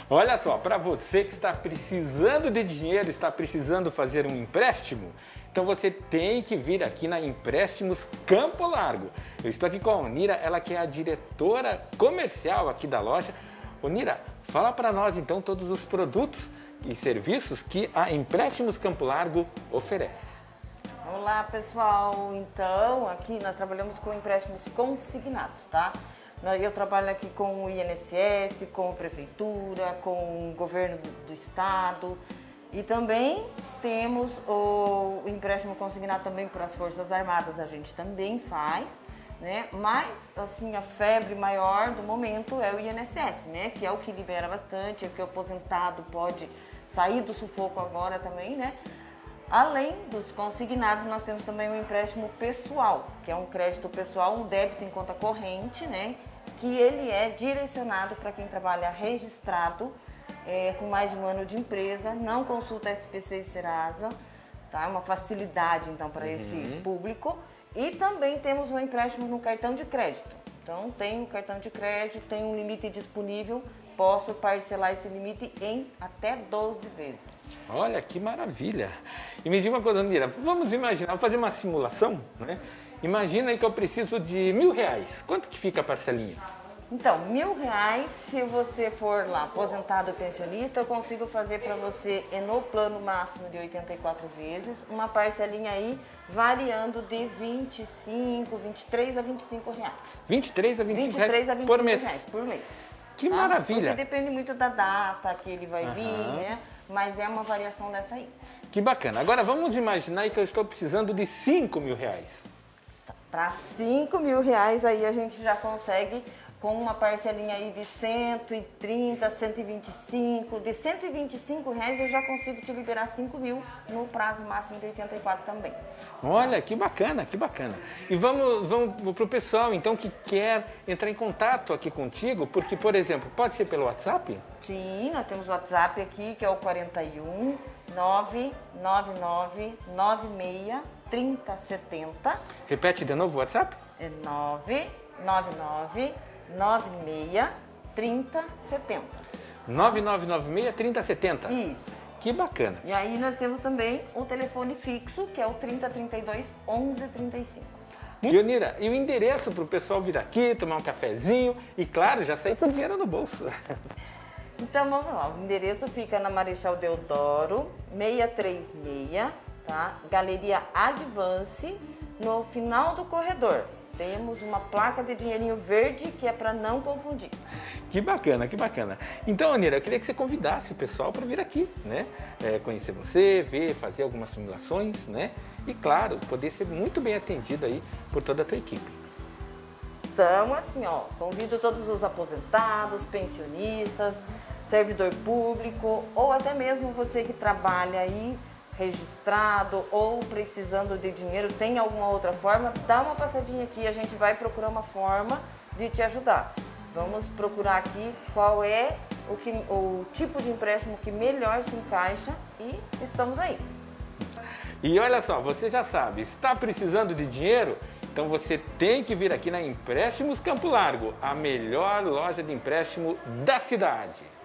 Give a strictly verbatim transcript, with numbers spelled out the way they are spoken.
Olha só, para você que está precisando de dinheiro, está precisando fazer um empréstimo, então você tem que vir aqui na Empréstimos Campo Largo. Eu estou aqui com a Onira, ela que é a diretora comercial aqui da loja. Onira, fala para nós então todos os produtos e serviços que a Empréstimos Campo Largo oferece. Olá pessoal, então aqui nós trabalhamos com empréstimos consignados, tá? Eu trabalho aqui com o I N S S, com a prefeitura, com o governo do estado e também temos o empréstimo consignado também para as Forças Armadas, a gente também faz, né? Mas assim a febre maior do momento é o I N S S, né? Que é o que libera bastante, é o que o aposentado pode sair do sufoco agora também, né? Além dos consignados, nós temos também um empréstimo pessoal, que é um crédito pessoal, um débito em conta corrente, né? Que ele é direcionado para quem trabalha registrado, é, com mais de um ano de empresa, não consulta S P C e Serasa, tá? Uma facilidade então para uhum. esse público. E também temos um empréstimo no cartão de crédito. Então tem um cartão de crédito, tem um limite disponível, posso parcelar esse limite em até doze vezes. Olha que maravilha! E me diga uma coisa, Onira, vamos imaginar, vou fazer uma simulação, né? Imagina aí que eu preciso de mil reais. Quanto que fica a parcelinha? Então, mil reais, se você for lá aposentado ou pensionista, eu consigo fazer para você no plano máximo de oitenta e quatro vezes, uma parcelinha aí variando de vinte e cinco, vinte e três a vinte e cinco reais. vinte e três a vinte e cinco reais reais por mês? Reais por mês. Que tá? maravilha! Porque depende muito da data que ele vai uhum. vir, né? Mas é uma variação dessa aí. Que bacana. Agora vamos imaginar aí que eu estou precisando de cinco mil reais. Para cinco mil reais aí a gente já consegue com uma parcelinha aí de cento e trinta, cento e vinte e cinco, de cento e vinte e cinco reais eu já consigo te liberar cinco mil no prazo máximo de oitenta e quatro também. Olha, que bacana, que bacana. E vamos, vamos para o pessoal então que quer entrar em contato aqui contigo, porque, por exemplo, pode ser pelo WhatsApp? Sim, nós temos o WhatsApp aqui que é o quarenta e um, nove nove nove, nove seis, trinta, setenta. Repete de novo o WhatsApp? É nove nove nove, nove seis, trinta, setenta. nove nove nove seis, trinta, setenta? Isso. Que bacana. E aí nós temos também o telefone fixo, que é o trinta, trinta e dois, onze, trinta e cinco. E Onira, e o endereço para o pessoal vir aqui, tomar um cafezinho e, claro, já sair com dinheiro no bolso. Então vamos lá, o endereço fica na Marechal Deodoro, seiscentos e trinta e seis, tá? Galeria Advance, no final do corredor. Temos uma placa de dinheirinho verde que é para não confundir. Que bacana, que bacana. Então, Onira, eu queria que você convidasse o pessoal para vir aqui, né? É, conhecer você, ver, fazer algumas simulações, né? E, claro, poder ser muito bem atendido aí por toda a tua equipe. Então, assim, ó, convido todos os aposentados, pensionistas, servidor público ou até mesmo você que trabalha aí registrado ou precisando de dinheiro, tem alguma outra forma, dá uma passadinha aqui, a gente vai procurar uma forma de te ajudar. Vamos procurar aqui qual é o, que, o tipo de empréstimo que melhor se encaixa e estamos aí. E olha só, você já sabe, está precisando de dinheiro? Então você tem que vir aqui na Empréstimos Campo Largo, a melhor loja de empréstimo da cidade.